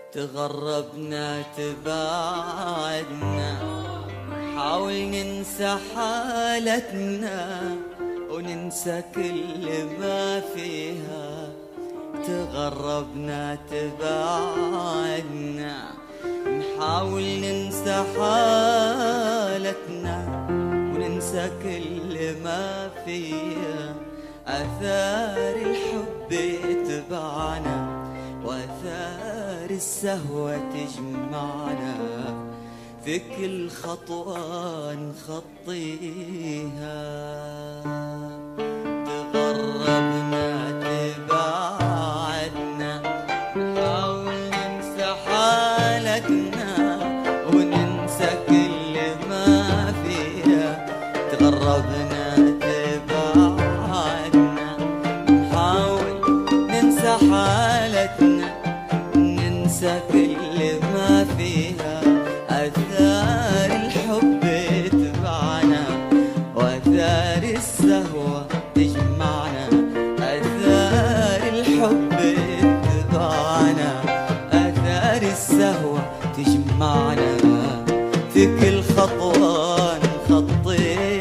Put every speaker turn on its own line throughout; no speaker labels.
تغربنا تباعدنا، حاول ننسى حالتنا وننسى كل ما فيها. تغربنا تباعدنا، نحاول ننسى حالتنا وننسى كل ما فيها. آثار الحب يتبعنا وآثار السهوة تجمعنا، في كل خطوة نخطيها. تغربنا تباعدنا، نحاول ننسى حالتنا وننسى كل ما فيها. تغربنا تباعدنا، نحاول ننسى حالتنا ننسى كل ما فيها. آثار الحب تبعنا وآثار السهوة تجمعنا، آثار الحب تبعنا آثار السهوة تجمعنا، في كل خطوة نخطيها.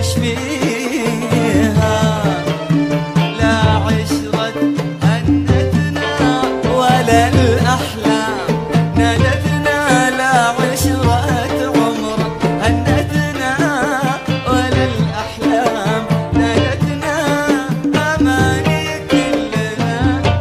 تشبيها. لا عشرة هنتنا ولا الأحلام نادتنا، لا عشرة عمر هنتنا ولا الأحلام نادتنا، أماني كلنا.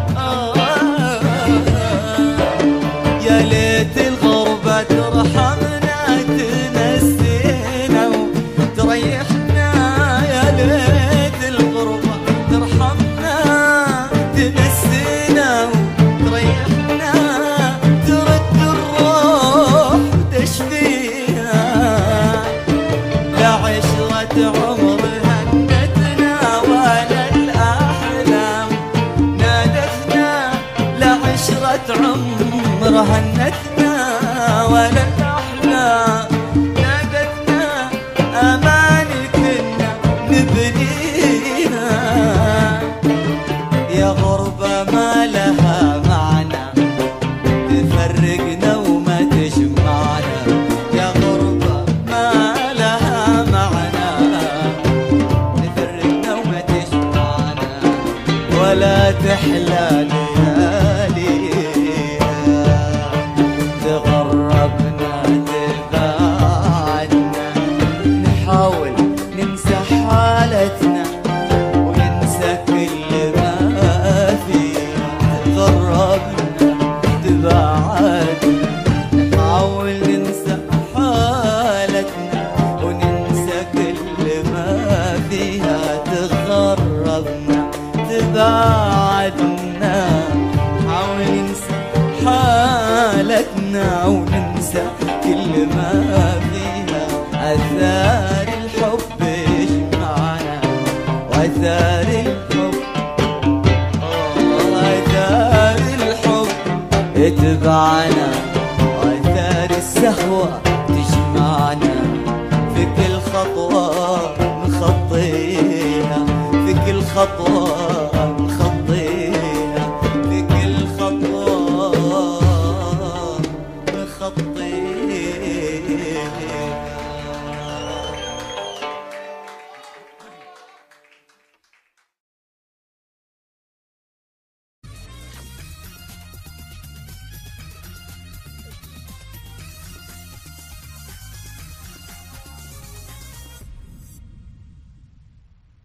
يا ليت الغربة ترحمنا تنسينا وتريحنا، يا ليت الغربة ترحمنا تنسينا وتريحنا، ترد الروح تشفيها. لا عشرة عمر هنتنا ولا الأحلام نادتنا، لا عشرة عمر هنتنا ولا الأحلام نادتنا، أماني كنا نبنيها. يا غربة ما لها معنى تفرقنا وما تجمعنا، يا غربة ما لها معنى تفرقنا وما تجمعنا، ولا تحلى لياليها. تغربنا تبعدنا، نحاول ننسى حالتنا وننسى كل ما فيها. تغربنا تبعدنا، نحاول ننسى حالتنا وننسى كل ما فيها. تغربنا تبعدنا، نحاول ننسى حالتنا وننسى كل ما فيها. أثار الحب يجمعنا وأثار الحب، أثار الحب يتبعنا وأثار السهوة تجمعنا. في كل خطوة نخطيها، في كل خطوة